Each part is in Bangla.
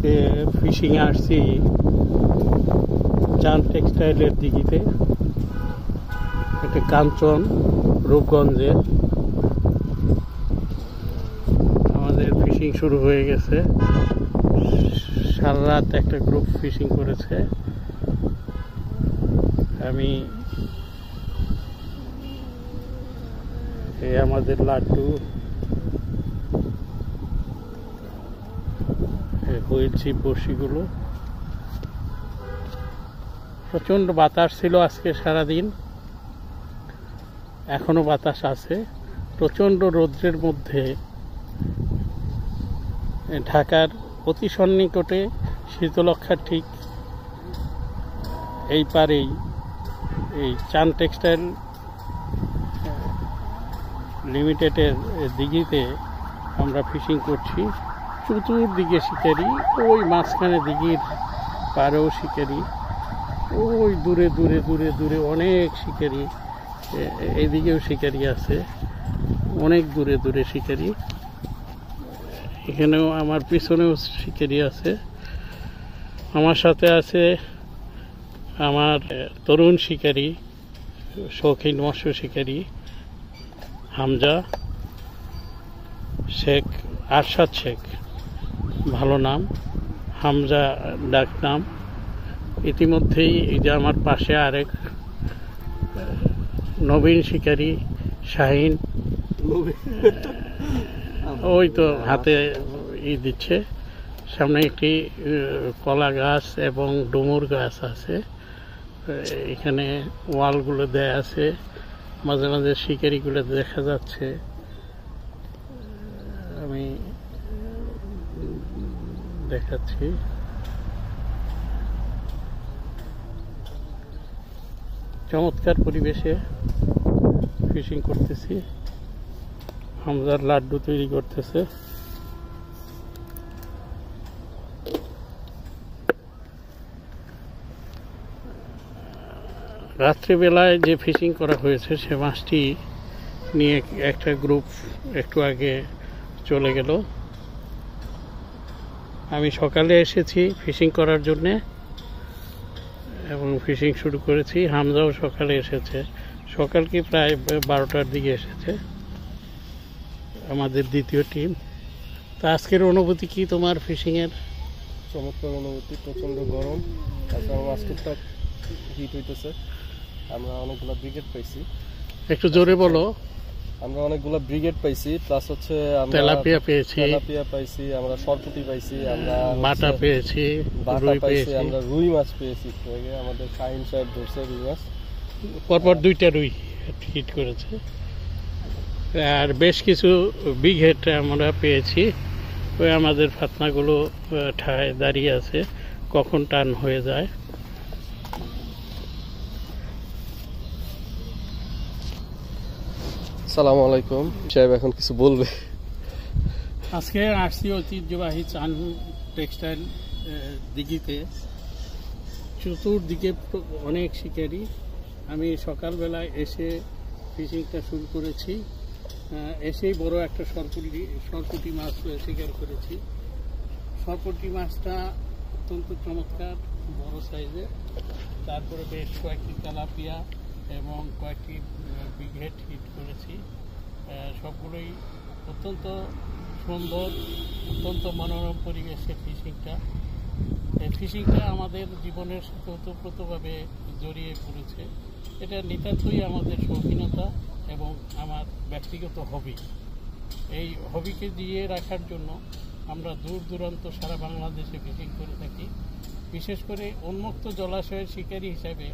আজকে ফিশিং আসছি চাঁদ টেক্সটাইলের দিঘিতে, এটা কাঞ্চন রূপগঞ্জে। আমাদের ফিশিং শুরু হয়ে গেছে, সারা রাত একটা গ্রুপ ফিশিং করেছে। আমি এই আমাদের লাড্ডু হুইল ছিপ বড়শিগুলো। প্রচণ্ড বাতাস ছিল আজকে সারাদিন, এখনো বাতাস আছে। প্রচণ্ড রৌদ্রের মধ্যে ঢাকার অতি সন্নিকটে শীতলক্ষার ঠিক এই পারেই এই চাঁদ টেক্সটাইল লিমিটেডের দিঘিতে আমরা ফিশিং করছি। চতুর্দিকে শিকারি, ওই মাঝখানে দিঘির পারেও শিকারি, ওই দূরে দূরে দূরে দূরে অনেক শিকারি, এদিকেও শিকারি আছে, অনেক দূরে দূরে শিকারি। এখানেও আমার পিছনেও শিকারি আছে। আমার সাথে আছে আমার তরুণ শিকারি, শৌখিন মৎস্য শিকারি হামজা শেখ, আরশাদ শেখ ভালো নাম, হামজা ডাক নাম। ইতিমধ্যেই এই যে আমার পাশে আরেক নবীন শিকারি শাহিন, ওই তো হাতে দিচ্ছে। সামনে একটি কলা গাছ এবং ডুমুর গাছ আছে, এখানে ওয়ালগুলো দেয়া আছে, মাঝে মাঝে শিকারিগুলো দেখা যাচ্ছে। আমি দেখাচ্ছি। চমৎকার পরিবেশে ফিশিং করতেছি। হামজার লাড্ডু তৈরি করতেছে। রাত্রিবেলায় যে ফিশিং করা হয়েছে সে মাছটি নিয়ে একটা গ্রুপ একটু আগে চলে গেল। আমি সকালে এসেছি ফিশিং করার জন্যে এবং ফিশিং শুরু করেছি। হামজাও সকালে এসেছে, সকাল কি প্রায় 12টার দিকে এসেছে আমাদের দ্বিতীয় টিম। তা আজকের অনুভূতি কি তোমার ফিশিংয়ের? চমৎকার অনুভূতি, প্রচণ্ড গরম, তারপর মাছ টুকটাক হিট হইতেছে। আমরা অনেকগুলো ব্রিগেড পাইছি। একটু জোরে বলো। আমরা অনেকগুলো ব্রিগেড পাইছি, প্লাস হচ্ছে আমরা তেলাপিয়া পেয়েছি, আমরা সরপুঁটি পাইছি, আমরা বাটা পেয়েছি, রুই পাইছি, আমরা রুই মাছ পেয়েছি। আমাদের শাহিন সাহেব ধরছে রুই মাছ, পরপর 2টা রুই হিট করেছে। আর বেশ কিছু বিঘেট আমরা পেয়েছি। ওই আমাদের ফাতনাগুলো ঠায় দাঁড়িয়ে আছে, কখন টান হয়ে যায়। আসসালামু আলাইকুম। সাহেব এখন কিছু বলবে? আজকে আসছি ঐতিহ্যবাহী চাঁদ টেক্সটাইল দিঘিতে। চতুর্দিকে অনেক শিকারি। আমি সকালবেলায় এসে ফিশিংটা শুরু করেছি। এসেই বড় একটা সরপুঁটি মাছ শিকার করেছি। সরপুঁটি মাছটা অত্যন্ত চমৎকার, বড় সাইজের। তারপরে বেশ কয়েকটি তেলাপিয়া এবং কয়েকটি বিঘেট হিট করেছি। সবগুলোই অত্যন্ত সুন্দর, অত্যন্ত মনোরম পরিবেশে ফিশিংটা। এই ফিশিংটা আমাদের জীবনের সাথে ওতপ্রোতভাবে জড়িয়ে পড়েছে। এটা নিতান্তই আমাদের শৌখিনতা এবং আমার ব্যক্তিগত হবি। এই হবিকে জিয়ে রাখার জন্য আমরা দূর দূরান্ত সারা বাংলাদেশে ফিশিং করে থাকি। বিশেষ করে উন্মুক্ত জলাশয়ের শিকারি হিসাবে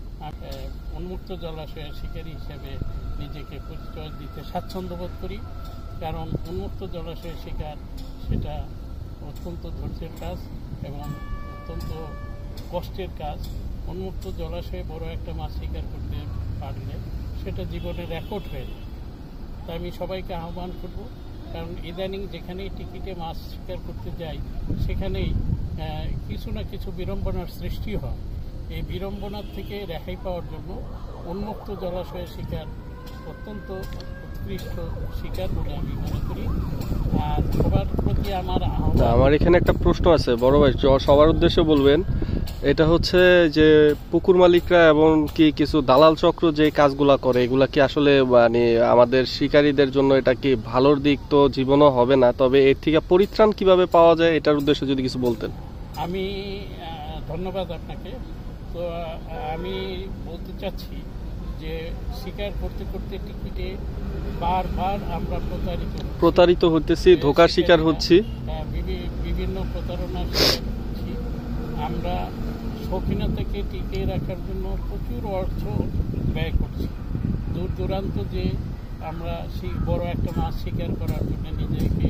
নিজেকে পরিচয় দিতে স্বাচ্ছন্দ্য বোধ করি। কারণ উন্মুক্ত জলাশয়ের শিকার সেটা অত্যন্ত ধৈর্যের কাজ এবং অত্যন্ত কষ্টের কাজ। উন্মুক্ত জলাশয়ে বড় একটা মাছ শিকার করতে পারলে সেটা জীবনের রেকর্ড হয়ে যায়। তাই আমি সবাইকে আহ্বান করব, কারণ ইদানিং যেখানেই টিকিটে মাছ শিকার করতে যাই সেখানেই কিছু না কিছু বিড়ম্বনার সৃষ্টি হয়। এই বিড়ম্বনার থেকে রেহাই পাওয়ার জন্য উন্মুক্ত জলাশয়ের শিকার অত্যন্ত উৎকৃষ্ট শিকার বলে আমি মনে করি। আর সবার প্রতি কি আমার আমার এখানে একটা প্রশ্ন আছে বড় ভাই, সবার উদ্দেশ্যে বলবেন। এটা হচ্ছে যে পুকুর মালিকরা এবং কি কিছু দালাল চক্র যে কাজগুলা করে, এগুলা কি আসলে মানে আমাদের শিকারীদের জন্য এটা কি ভালোর দিক তো জীবনও হবে না, তবে এর থেকে পরিত্রাণ কিভাবে পাওয়া যায় এটার উদ্দেশ্যে যদি কিছু বলতেন। আমি ধন্যবাদ আপনাকে। তো আমি বলতে চাচ্ছি যে শিকার করতে করতে টিকিটে বারবার আমরা প্রতারিত হতেছি, ধোকার শিকার হচ্ছি, বিভিন্ন প্রতারণার শিকার হচ্ছি। আমরা শৌখিনতাকে টিকিয়ে রাখার জন্য প্রচুর অর্থ ব্যয় করছি। দূর দূরান্ত যে আমরা বড় একটা মাছ শিকার করার জন্য নিজেকে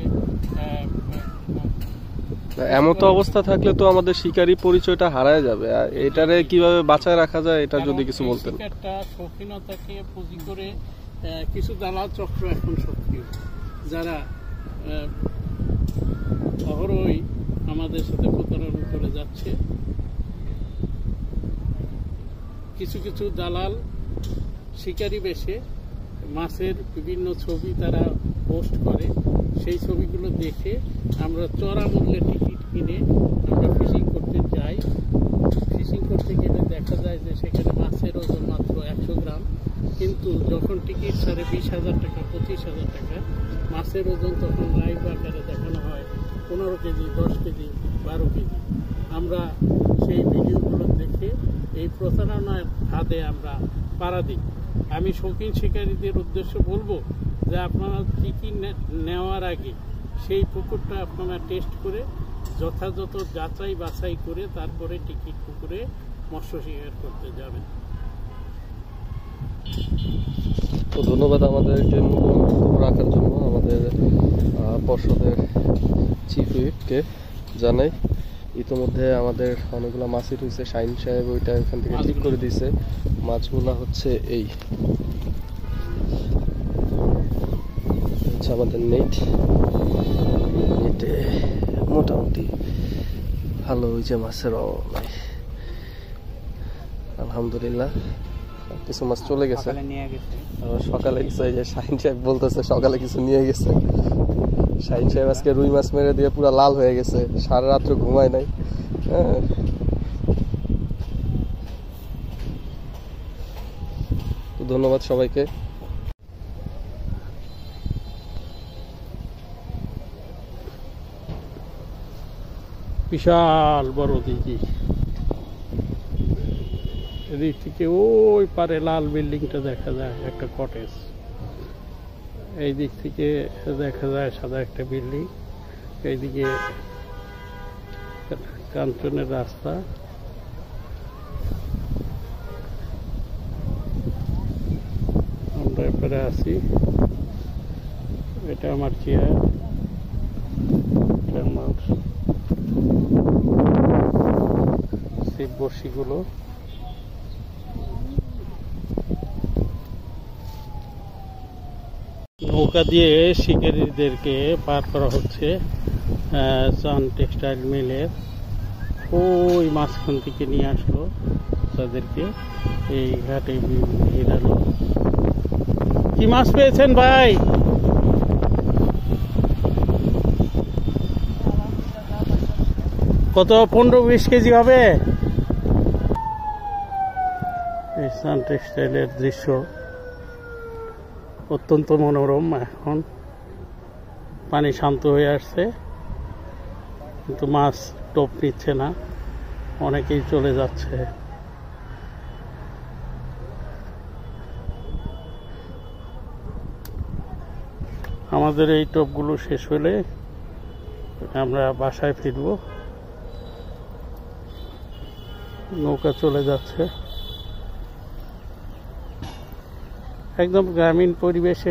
এমন তো অবস্থা থাকলে তো আমাদের শিকারী পরিচয়টা হারায় যাবে। আর এটারে কিভাবে বাঁচায় রাখা যায় এটা যদি কিছু বলতেন। শিকারটা শৌখিনতাকে পুঁজি করে কিছু দালাল চক্র এখন সক্রিয়, যারা অহরহই আমাদের সাথে প্রতারণা করে যাচ্ছে। কিছু কিছু দালাল শিকারী বেশে মাছের বিভিন্ন ছবি তারা পোস্ট করে, সেই ছবিগুলো দেখে আমরা চড়া মূল্যে টিকিট কিনে আমরা ফিশিং করতে যাই। ফিশিং করতে গেলে দেখা যায় যে সেখানে মাছের ওজন মাত্র 100 গ্রাম, কিন্তু যখন টিকিট ছাড়ে 20,000 টাকা 25,000 টাকা, মাছের ওজন তখন লাইভ আকারে দেখানো হয় 15 কেজি 10 কেজি 12 কেজি। আমরা সেই ভিডিওগুলো দেখে এই প্রতারণার ফাঁদে আমরা পাড়া দিই। আমি শৌখিন শিকারীদের উদ্দেশ্যে বলবো যে আপনারা টিকিট নেওয়ার আগে সেই পুকুরটা আপনারা টেস্ট করে যথাযথ যাচাই বাছাই করে তারপরে টিকিট পুকুরে মৎস্য শিকার করতে যাবেন। তো ধন্যবাদ আমাদেরকে বক্তব্য রাখার জন্য আমাদের পর্ষদের চিফ হুইপকে জানাই। ইতিমধ্যে আমাদের অনেকগুলো মাছই হয়েছে, শাইন সাহেব ওইটা এখান থেকে ঠিক করে দিয়েছে। মাছগুলা হচ্ছে এই হচ্ছে আমাদের নেটে মোটামুটি ভালো হয়েছে মাছের, আলহামদুলিল্লাহ। কিছু মাছ চলে গেছে, আবার সকালে কিছু এই যে শাহিন সাহেব বলতেছে সকালে কিছু নিয়ে গেছে। শাহিন সাহেব আজকে রুই মাছ মেরে দিয়ে পুরো লাল হয়ে গেছে, সারা রাত্র ঘুমায় নাই। হ্যাঁ, তো ধন্যবাদ সবাইকে। বিশাল বড় দিঘি, এদিক থেকে ওই পারে লাল বিল্ডিংটা দেখা যায় একটা কটেজ, এই দিক থেকে দেখা যায় সাদা একটা বিল্ডিং, এইদিকে কাঞ্চনের রাস্তা। আমরা এবারে আছি, এটা আমার চেয়ার, আমার সেই বড়শিগুলো। নৌকা দিয়ে শিকারীদেরকে পার করা হচ্ছে চান টেক্সটাইল মিলের ওই মাঝখান থেকে নিয়ে আসলো তাদেরকে এই ঘাটে ভিড়ালো। কি মাছ পেয়েছেন ভাই? কত 15-20 কেজি হবে? এই সান টেক্সটাইলের দৃশ্য অত্যন্ত মনোরম। এখন পানি শান্ত হয়ে আসছে, কিন্তু মাছ টোপ নিচ্ছে না, অনেকেই চলে যাচ্ছে। আমাদের এই টোপগুলো শেষ হলে আমরা বাসায় ফিরব। নৌকা চলে যাচ্ছে। একদম গ্রামীণ পরিবেশে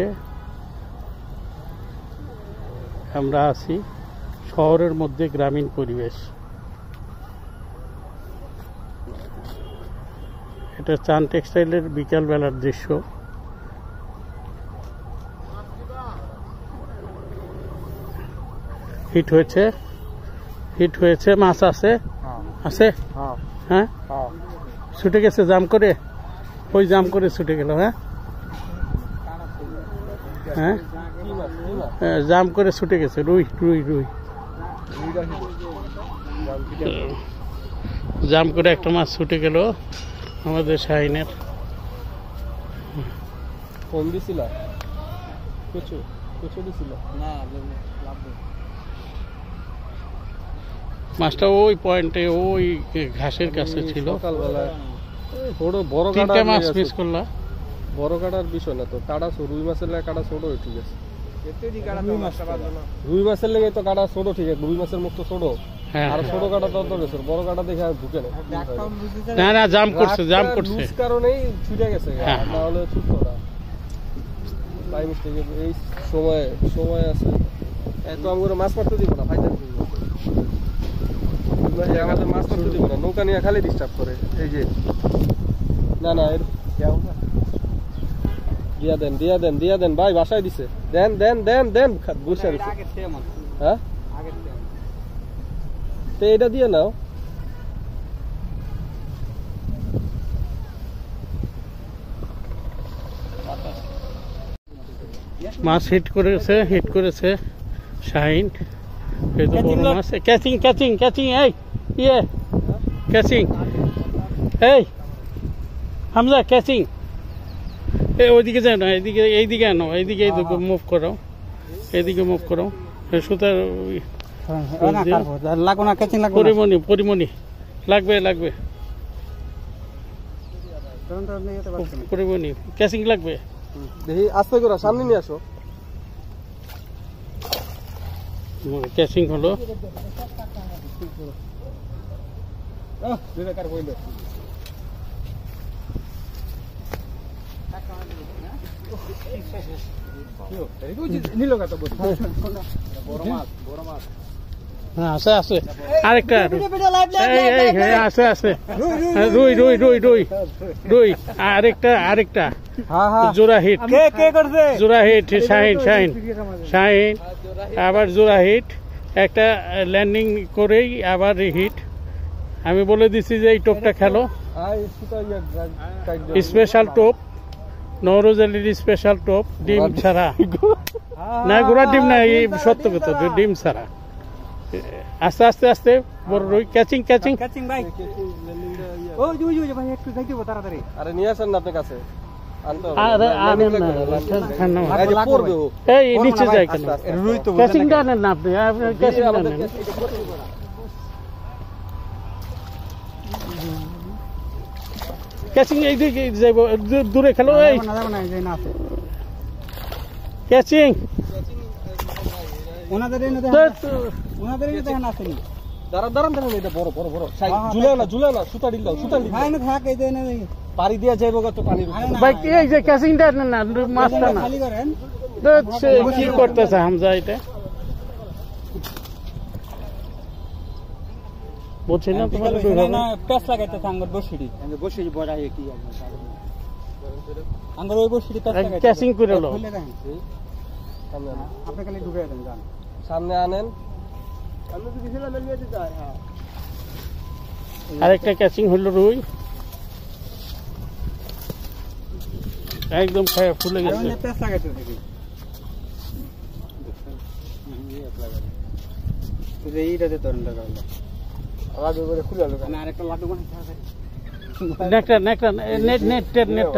আমরা আছি, শহরের মধ্যে গ্রামীণ পরিবেশ। এটা চান টেক্সটাইলের বিকালবেলার দৃশ্য। হিট হয়েছে, মাছ আছে আছে হ্যাঁ, ছুটে গেছে জাম করে, ওই জাম করে ছুটে গেল। হ্যাঁ হ্যাঁ, জাম করে ছুটে গেছে রুই রুই রুই। জাম করে একটা মাছ ছুটে গেল আমাদের শাহিনের। ফোন দিছিল কিছু কিছু দিছিল না, মাছটা ওই পয়েন্টে ওই ঘাসের কাছে ছিল। সকালবেলা বড় বড় তিনটা মাছ মিস করলা। বড় কাটার বিষয় না তো, কাটা রুই মাছের লাগে কাটা ছোট ঠিক আছে। রুই মাছের লেগে তো কাটা ছোট ঠিক আছে, রুই মাছের মুখ তো ছোট। হ্যাঁ, আর ছোট কাটা তো গেছে, বড় কাটা দেখে আর ঢুকে না। না জাম করছে, জাম করছে কারণেই ছুটে গেছে, নাহলে ছুটতো না। বাই মিস্টেক এই সময় আছে এত আমরা মাছ মারতে দিব না ভাই, আমাদের মাছ মারতে দিব না, নৌকা নিয়ে খালি ডিস্টার্ব করে। এই যে না না এর দিয়া দেন ভাই, বাসায় দিছে, দেন বুঝছে। হ্যাঁ তো এটা দিয়ে নাও। মাছ হিট করেছে শাহিন। এই তো বড় মাছ। ক্যাচিং এই ইয়ে ক্যাচিং, এই হামজা ক্যাচিং। ওইদিকে যায় না, এইদিকে আনো, এইদিকে মুভ করো, এইদিকে মুভ করো। সুতার পরিমণি লাগবে পরিমণি, ক্যাচিং লাগবে। দেখি আস্তে করে সামনে নিয়ে আসো। ক্যাচিং হলো। আছে আরেকটা আছে রুই আরেকটা জোড়া হিট শাহিন আবার জোড়া হিট, একটা ল্যান্ডিং করেই আবার হিট। আমি বলে দিছি যে এই টোপটা খেলো, স্পেশাল টোপ, নওরোজ আলীর স্পেশাল টোপ, ডিম ছাড়া না, গোড়ার ডিম না, এই সত্য কথা, ডিম ছাড়া। আস্তে আস্তে বড় রুই। ক্যাচিং ভাই, একটু যাইতে হবে তাড়াতাড়ি। আরে নিয়ে আসেন না আপনার কাছে, এই নিচে যায় কেন? ক্যাচিংটা আনেন না আপনি, ক্যাচিং আনেন। ক্যাচিং এইদিকে যাইব, দূরে খেলো। এই ক্যাচিং পানি দিয়া যাইব তো, পানি এই যে ক্যাচিংটা না, মাছটা না। কি করতেছে হামজা? এটা বলছি না তোমার পেঁচ লাগাইতেছে আঙ্গুর বসিড়ি বড়াই কি আঙ্গুর ওই বসিড়ি ক্যাচিং করে লো। আপনি খালি ঢুকে দেন, যান সামনে আনেন। আরেকটা ক্যাচিং হলো রুই, একদম ফুলে গেছে। পেঁচ লাগাইতে দেখি এইটাতে তরুণ টাকা খুলে আলো। আরেকটা লাড্ডু নেটটা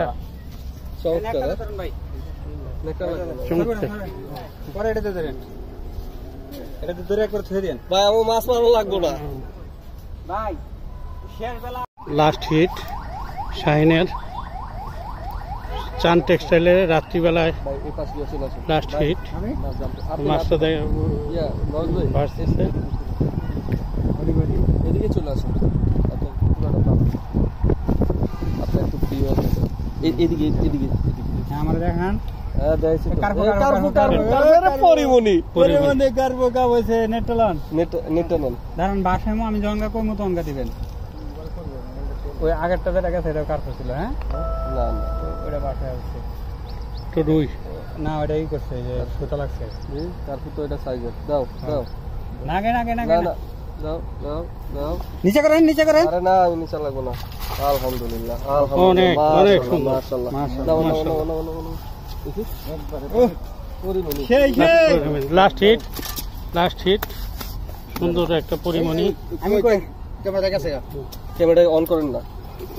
পরে এটাতে ধরেন, এটাতে ধরে একবার ছেড়ে দেন ভাই। আমার মাছ মারো লাগবো না ভাই। শেষ বেলা লাস্ট হিট শাহিনের চান টেক্সটাইলের রাত্রিবেলায় লাস্ট হিট। মাছটা ভাসতেছে। এদিকে চলে আসুন, আপনার একটু প্রিয় এদিকে আমার দেখান। আমি জঙ্গা কই মতো অঙ্গা দিবেন। ওই আগেরটা যেটা গেছে এটা কার্পো ছিল। হ্যাঁ না ওটা বাসায় হচ্ছে তো রুই না, ওটা ই করছে যে সুতা লাগছে। তারপর তো এটা সাইজের দাও নাগে দাও নিচে করেন। আরে না, আমি নিচে লাগবো না। আলহামদুলিল্লাহ অনেক সুন্দর। লাস্ট হিট সুন্দর একটা পরিমণি। আমি কই ক্যামেরা গেছে ক্যামেরা অন করেন না।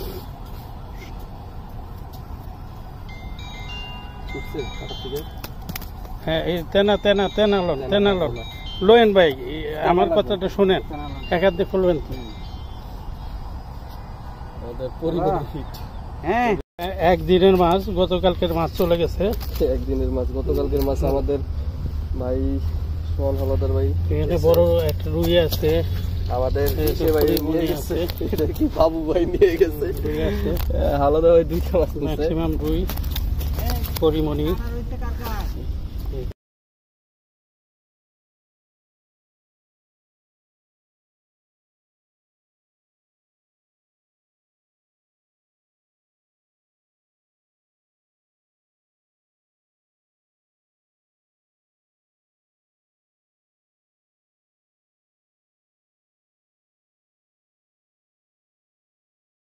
হ্যাঁ, এই তেনা লন লোয়েন ভাই, আমার কথাটা শুনেন, এক হাত দিয়ে খুলবেন তো। আমাদের পরিবারের হিট। হ্যাঁ একদিনের মাছ, গতকালকের মাছ চলে গেছে। একদিনের মাছ, গতকালকের মাছ আমাদের ভাই সোহান হাওলাদার ভাই। এখানে বড় একটা রুই আছে, আমাদের এই তো ভাই পরিমণি নিয়ে গেছে, আছে। এটা কি বাবু ভাই নিয়ে গেছে। রুই আছে, হাওলাদার ভাই দুইটা মাছ নিছে। ম্যাক্সিমাম রুই, পরিমণি।